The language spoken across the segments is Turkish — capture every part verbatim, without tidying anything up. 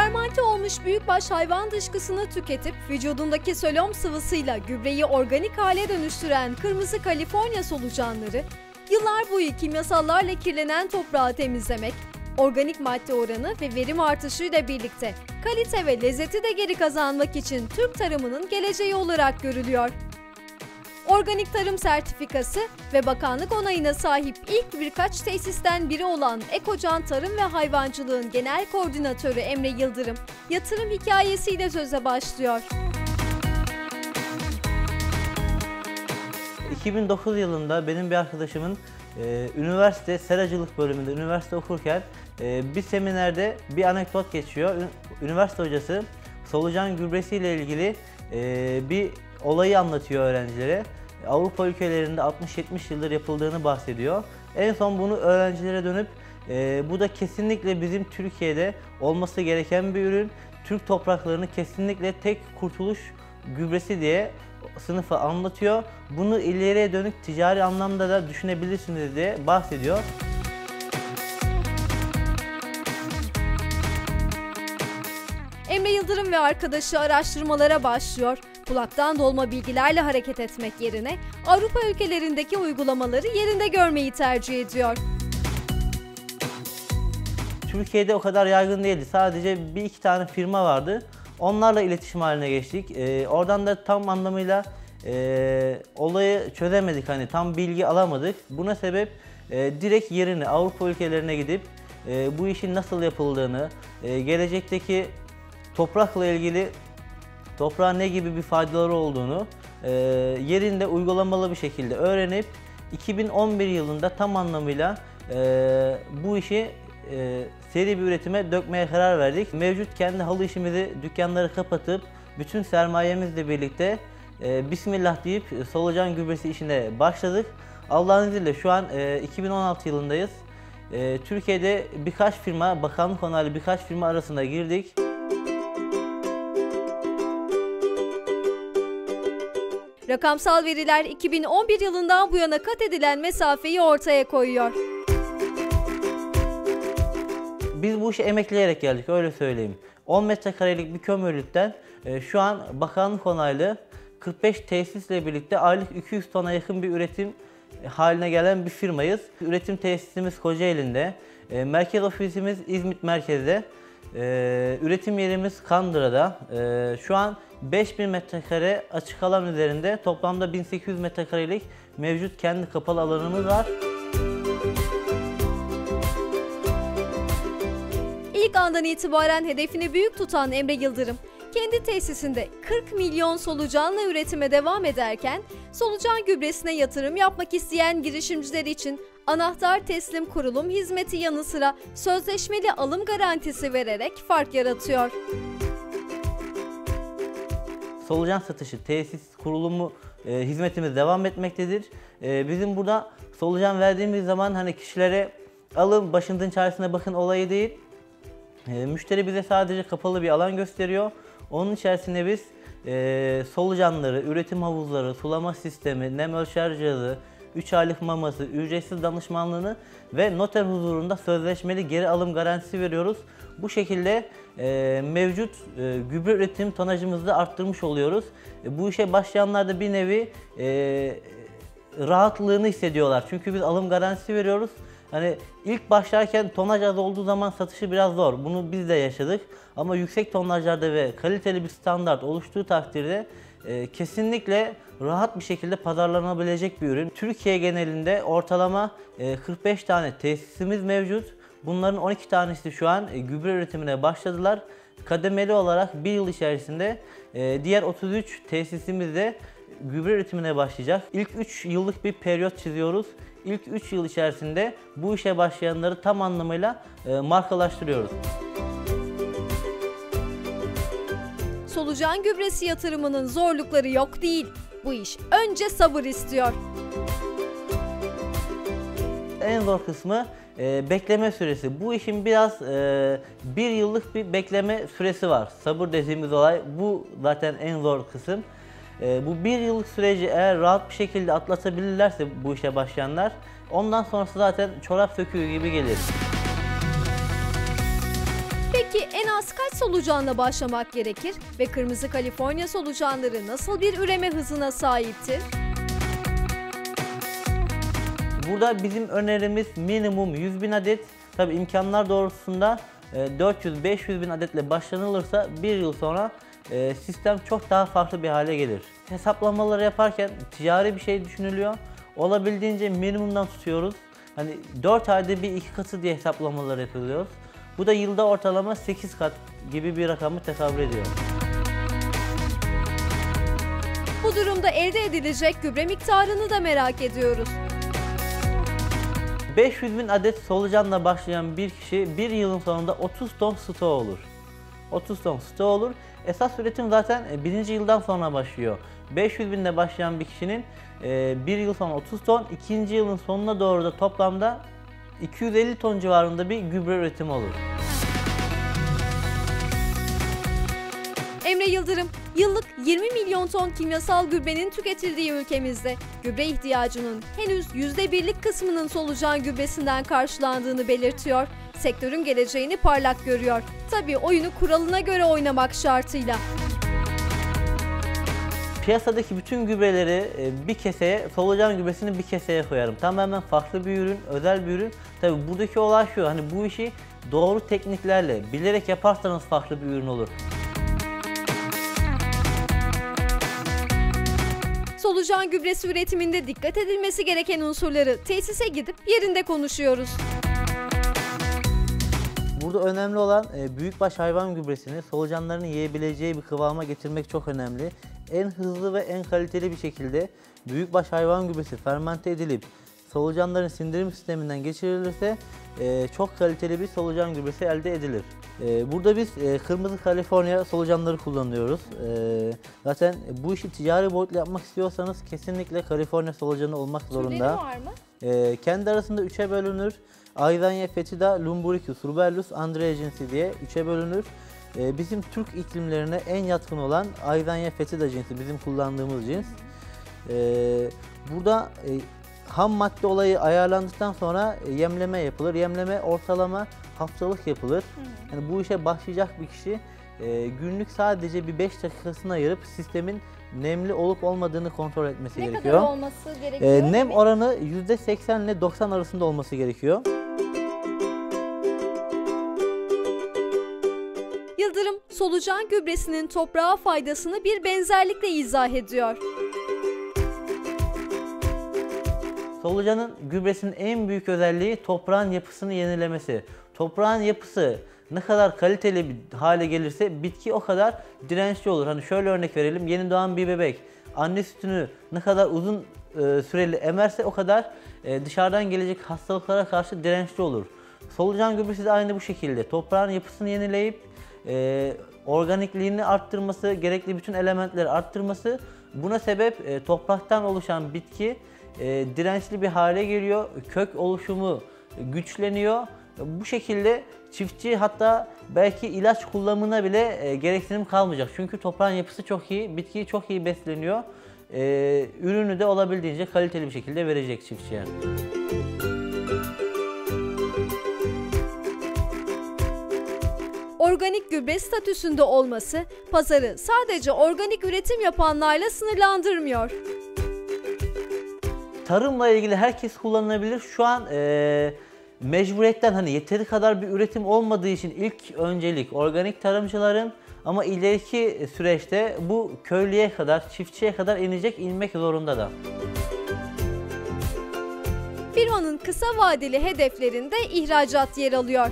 Fermante olmuş büyükbaş hayvan dışkısını tüketip vücudundaki solom sıvısıyla gübreyi organik hale dönüştüren kırmızı Kaliforniya solucanları, yıllar boyu kimyasallarla kirlenen toprağı temizlemek, organik madde oranı ve verim artışıyla birlikte kalite ve lezzeti de geri kazanmak için Türk tarımının geleceği olarak görülüyor. Organik tarım sertifikası ve bakanlık onayına sahip ilk birkaç tesisten biri olan Ekocan Tarım ve Hayvancılığın Genel Koordinatörü Emre Yıldırım, yatırım hikayesiyle söze başlıyor. iki bin dokuz yılında benim bir arkadaşımın e, üniversite seracılık bölümünde üniversite okurken e, bir seminerde bir anekdot geçiyor. Üniversite hocası solucan gübresiyle ilgili e, bir olayı anlatıyor öğrencilere. Avrupa ülkelerinde altmış yetmiş yıldır yapıldığını bahsediyor. En son bunu öğrencilere dönüp e, bu da kesinlikle bizim Türkiye'de olması gereken bir ürün. Türk topraklarını kesinlikle tek kurtuluş gübresi diye sınıfa anlatıyor. Bunu ileriye dönük ticari anlamda da düşünebilirsiniz diye bahsediyor. Emre Yıldırım ve arkadaşı araştırmalara başlıyor. Kulaktan dolma bilgilerle hareket etmek yerine Avrupa ülkelerindeki uygulamaları yerinde görmeyi tercih ediyor. Türkiye'de o kadar yaygın değildi. Sadece bir iki tane firma vardı. Onlarla iletişim haline geçtik. Ee, oradan da tam anlamıyla e, olayı çözemedik. Hani tam bilgi alamadık. Buna sebep e, direkt yerine Avrupa ülkelerine gidip e, bu işin nasıl yapıldığını, e, gelecekteki toprakla ilgili toprağın ne gibi bir faydaları olduğunu e, yerinde uygulamalı bir şekilde öğrenip iki bin on bir yılında tam anlamıyla e, bu işi e, seri bir üretime dökmeye karar verdik. Mevcut kendi halı işimizi, dükkanları kapatıp bütün sermayemizle birlikte e, Bismillah deyip solucan gübresi işine başladık. Allah'ın izniyle şu an e, iki bin on altı yılındayız. E, Türkiye'de birkaç firma, bakanlık onaylı birkaç firma arasında girdik. Rakamsal veriler iki bin on bir yılından bu yana kat edilen mesafeyi ortaya koyuyor. Biz bu işe emekleyerek geldik, öyle söyleyeyim. on metrekarelik bir kömürlükten e, şu an bakanlık onaylı kırk beş tesisle birlikte aylık iki yüz tona yakın bir üretim haline gelen bir firmayız. Üretim tesisimiz Kocaeli'nde, e, merkez ofisimiz İzmit merkezde, e, üretim yerimiz Kandıra'da. E, şu an beş bin metrekare açık alan üzerinde toplamda bin sekiz yüz metrekarelik mevcut kendi kapalı alanımız var. İlk andan itibaren hedefini büyük tutan Emre Yıldırım, kendi tesisinde kırk milyon solucanla üretime devam ederken, solucan gübresine yatırım yapmak isteyen girişimciler için anahtar teslim kurulum hizmeti yanı sıra sözleşmeli alım garantisi vererek fark yaratıyor. Solucan satışı, tesis kurulumu e, hizmetimiz devam etmektedir. E, bizim burada solucan verdiğimiz zaman hani kişilere alın başınızın çaresine bakın olayı değil. E, müşteri bize sadece kapalı bir alan gösteriyor. Onun içerisinde biz e, solucanları, üretim havuzları, sulama sistemi, nem ölçer cihazı, üç aylık maması, ücretsiz danışmanlığını ve noter huzurunda sözleşmeli geri alım garantisi veriyoruz. Bu şekilde e, mevcut e, gübre üretim tonajımızı da arttırmış oluyoruz. E, bu işe başlayanlar da bir nevi e, rahatlığını hissediyorlar. Çünkü biz alım garantisi veriyoruz. Hani ilk başlarken tonaj az olduğu zaman satışı biraz zor. Bunu biz de yaşadık. Ama yüksek tonajlarda ve kaliteli bir standart oluştuğu takdirde e, kesinlikle rahat bir şekilde pazarlanabilecek bir ürün. Türkiye genelinde ortalama e, kırk beş tane tesisimiz mevcut. Bunların on iki tanesi şu an e, gübre üretimine başladılar. Kademeli olarak bir yıl içerisinde e, diğer otuz üç tesisimiz de gübre üretimine başlayacak. İlk üç yıllık bir periyot çiziyoruz. İlk üç yıl içerisinde bu işe başlayanları tam anlamıyla e, markalaştırıyoruz. Solucan gübresi yatırımının zorlukları yok değil. Bu iş önce sabır istiyor. En zor kısmı e, bekleme süresi. Bu işin biraz e, bir yıllık bir bekleme süresi var. Sabır dediğimiz olay bu zaten en zor kısım. E, bu bir yıllık süreci eğer rahat bir şekilde atlatabilirlerse bu işe başlayanlar, ondan sonrası zaten çorap söküğü gibi gelir. Peki Peki en az kaç solucanla başlamak gerekir ve kırmızı Kaliforniya solucanları nasıl bir üreme hızına sahiptir? Burada bizim önerimiz minimum yüz bin adet. Tabii imkanlar doğrultusunda dört yüz beş yüz bin adetle başlanılırsa bir yıl sonra sistem çok daha farklı bir hale gelir. Hesaplamaları yaparken ticari bir şey düşünülüyor. Olabildiğince minimumdan tutuyoruz. Hani dört ayda bir iki katı diye hesaplamalar yapılıyor. Bu da yılda ortalama sekiz kat gibi bir rakamı tekabül ediyor. Bu durumda elde edilecek gübre miktarını da merak ediyoruz. beş yüz bin adet solucanla başlayan bir kişi bir yılın sonunda otuz ton stoğu olur. otuz ton stoğu olur. Esas üretim zaten birinci yıldan sonra başlıyor. beş yüz binle başlayan bir kişinin bir yıl sonra otuz ton, ikinci yılın sonuna doğru da toplamda iki yüz elli ton civarında bir gübre üretimi olur. Emre Yıldırım, yıllık yirmi milyon ton kimyasal gübrenin tüketildiği ülkemizde gübre ihtiyacının henüz yüzde birlik kısmının solucan gübresinden karşılandığını belirtiyor. Sektörün geleceğini parlak görüyor. Tabii oyunu kuralına göre oynamak şartıyla. Piyasadaki bütün gübreleri bir keseye, solucan gübresini bir keseye koyarım. Tamamen farklı bir ürün, özel bir ürün. Tabii buradaki olay şu, hani bu işi doğru tekniklerle, bilerek yaparsanız farklı bir ürün olur. Solucan gübresi üretiminde dikkat edilmesi gereken unsurları tesise gidip yerinde konuşuyoruz. Burada önemli olan büyükbaş hayvan gübresini solucanların yiyebileceği bir kıvama getirmek çok önemli. En hızlı ve en kaliteli bir şekilde büyükbaş hayvan gübresi fermente edilip solucanların sindirim sisteminden geçirilirse çok kaliteli bir solucan gübresi elde edilir. Burada biz kırmızı Kaliforniya solucanları kullanıyoruz. Zaten bu işi ticari boyutla yapmak istiyorsanız kesinlikle Kaliforniya solucanı olmak zorunda. Türleri var mı? Kendi arasında üçe bölünür. Aizancia fetida, Lumbricus, Rubellus, Andreae diye üçe bölünür. Bizim Türk iklimlerine en yatkın olan Aizancia fetida cinsi, bizim kullandığımız cins. Burada ham madde olayı ayarlandıktan sonra yemleme yapılır. Yemleme ortalama haftalık yapılır. Yani bu işe başlayacak bir kişi günlük sadece bir beş dakikasını ayırıp sistemin nemli olup olmadığını kontrol etmesi ne gerekiyor. Ne kadar olması gerekiyor? E, nem oranı yüzde seksen ile doksan arasında olması gerekiyor. Yıldırım, solucan gübresinin toprağa faydasını bir benzerlikle izah ediyor. Solucanın gübresinin en büyük özelliği toprağın yapısını yenilemesi. Toprağın yapısı ne kadar kaliteli bir hale gelirse bitki o kadar dirençli olur. Hani şöyle örnek verelim, yeni doğan bir bebek anne sütünü ne kadar uzun e, süreli emerse o kadar e, dışarıdan gelecek hastalıklara karşı dirençli olur. Solucan gübresi de aynı bu şekilde. Toprağın yapısını yenileyip e, organikliğini arttırması, gerekli bütün elementleri arttırması. Buna sebep e, topraktan oluşan bitki e, dirençli bir hale geliyor. Kök oluşumu güçleniyor. Bu şekilde çiftçi hatta belki ilaç kullanımına bile e, gereksinim kalmayacak. Çünkü toprağın yapısı çok iyi, bitki çok iyi besleniyor. E, ürünü de olabildiğince kaliteli bir şekilde verecek çiftçiye. Organik gübre statüsünde olması pazarı sadece organik üretim yapanlarla sınırlandırmıyor. Tarımla ilgili herkes kullanılabilir. Şu an e, mecburiyetten hani yeteri kadar bir üretim olmadığı için ilk öncelik organik tarımcıların, ama ileriki süreçte bu köylüye kadar, çiftçiye kadar inecek, inmek zorunda da. Firmanın kısa vadeli hedeflerinde ihracat yer alıyor.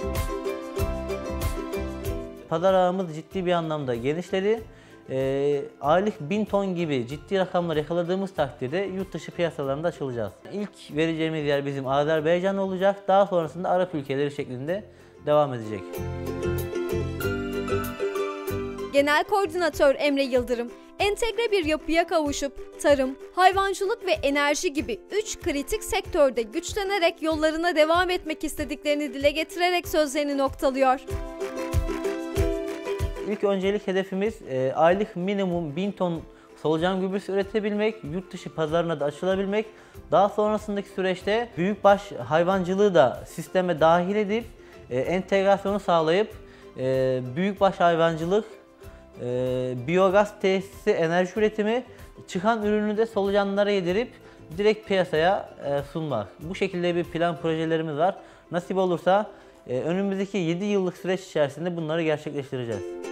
Pazar ağımız ciddi bir anlamda genişledi. E, aylık bin ton gibi ciddi rakamlar yakaladığımız takdirde yurt dışı piyasalarında açılacağız. İlk vereceğimiz yer bizim Azerbaycan olacak. Daha sonrasında Arap ülkeleri şeklinde devam edecek. Genel Koordinatör Emre Yıldırım, entegre bir yapıya kavuşup tarım, hayvancılık ve enerji gibi üç kritik sektörde güçlenerek yollarına devam etmek istediklerini dile getirerek sözlerini noktalıyor. İlk öncelik hedefimiz e, aylık minimum bin ton solucan gübresi üretebilmek, yurt dışı pazarına da açılabilmek. Daha sonrasındaki süreçte büyükbaş hayvancılığı da sisteme dahil edip e, entegrasyonu sağlayıp e, büyükbaş hayvancılık, e, biyogaz tesisi, enerji üretimi, çıkan ürünü de solucanlara yedirip direkt piyasaya e, sunmak. Bu şekilde bir plan projelerimiz var. Nasip olursa e, önümüzdeki yedi yıllık süreç içerisinde bunları gerçekleştireceğiz.